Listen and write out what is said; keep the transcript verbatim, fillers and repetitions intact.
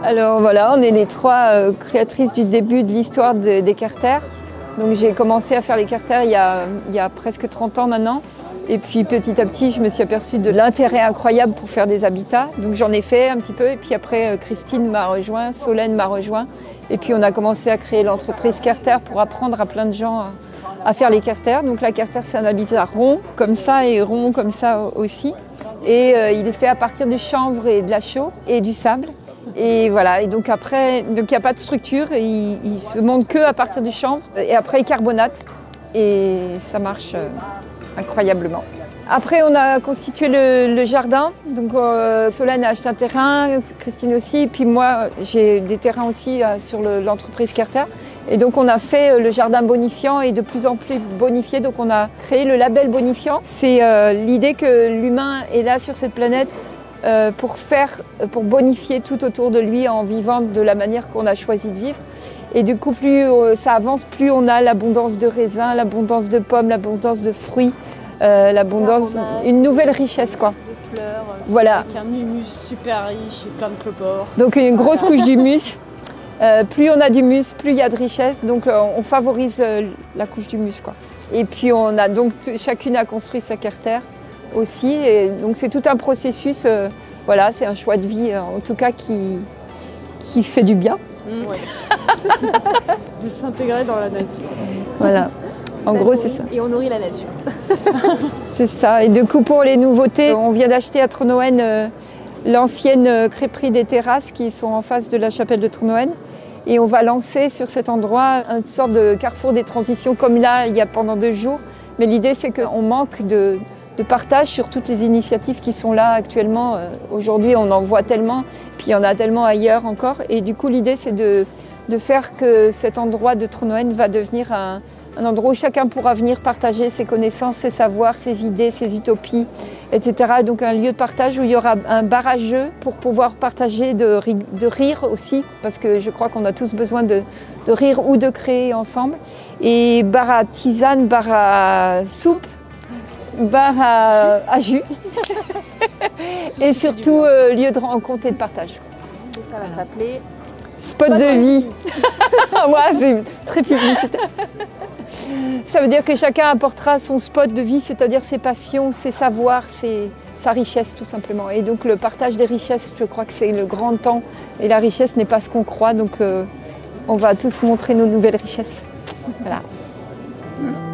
Alors voilà, on est les trois euh, créatrices du début de l'histoire de, des Carter. Donc j'ai commencé à faire les Carter il y a, il y a presque trente ans maintenant. Et puis petit à petit, je me suis aperçue de l'intérêt incroyable pour faire des habitats. Donc j'en ai fait un petit peu. Et puis après, Christine m'a rejoint, Solène m'a rejoint. Et puis on a commencé à créer l'entreprise Carter pour apprendre à plein de gens à faire les Carter. Donc la Carter, c'est un habitat rond comme ça et rond comme ça aussi. Et euh, il est fait à partir du chanvre et de la chaux et du sable. Et voilà, et donc après, donc il n'y a pas de structure, et il, il se monte que à partir du chanvre. Et après, il carbonate. Et ça marche euh, incroyablement. Après, on a constitué le, le jardin. Donc euh, Solène a acheté un terrain, Christine aussi. Et puis moi, j'ai des terrains aussi euh, sur le, l'entreprise Carter. Et donc on a fait le jardin bonifiant et de plus en plus bonifié. Donc on a créé le label bonifiant. C'est euh, l'idée que l'humain est là sur cette planète euh, pour faire, pour bonifier tout autour de lui en vivant de la manière qu'on a choisi de vivre. Et du coup, plus euh, ça avance, plus on a l'abondance de raisins, l'abondance de pommes, l'abondance de fruits, euh, l'abondance, une nouvelle richesse quoi. De fleurs, voilà. Avec un humus super riche et plein de clopores. Donc une grosse couche d'humus. Euh, plus on a d'humus, plus il y a de richesse, donc euh, on favorise euh, la couche d'humus quoi. Et puis on a donc chacune a construit sa Carter aussi, et donc c'est tout un processus. Euh, voilà, c'est un choix de vie euh, en tout cas qui qui fait du bien. Mmh. Ouais. De s'intégrer dans la nature. Voilà. En ça gros, nourrit, c'est ça. Et on nourrit la nature. C'est ça. Et du coup, pour les nouveautés, on vient d'acheter à Tronhoën euh, l'ancienne euh, crêperie des terrasses qui sont en face de la chapelle de Tronhoën. Et on va lancer sur cet endroit une sorte de carrefour des transitions comme là, il y a pendant deux jours. Mais l'idée, c'est qu'on manque de, de partage sur toutes les initiatives qui sont là actuellement. Euh, aujourd'hui, on en voit tellement, puis il y en a tellement ailleurs encore. Et du coup, l'idée, c'est de, de faire que cet endroit de Tronhoën va devenir un, un endroit où chacun pourra venir partager ses connaissances, ses savoirs, ses idées, ses utopies, et cetera. Donc un lieu de partage où il y aura un bar à jeu pour pouvoir partager, de, de rire aussi, parce que je crois qu'on a tous besoin de, de rire ou de créer ensemble. Et bar à tisane, bar à soupe, bar à, à jus. Et surtout euh, lieu de rencontre et de partage. Et ça va voilà. s'appeler Spot de vie. Ouais, c'est très publicitaire. Ça veut dire que chacun apportera son spot de vie, c'est-à-dire ses passions, ses savoirs, ses, sa richesse tout simplement. Et donc le partage des richesses, je crois que c'est le grand temps. Et la richesse n'est pas ce qu'on croit, donc euh, on va tous montrer nos nouvelles richesses. Voilà.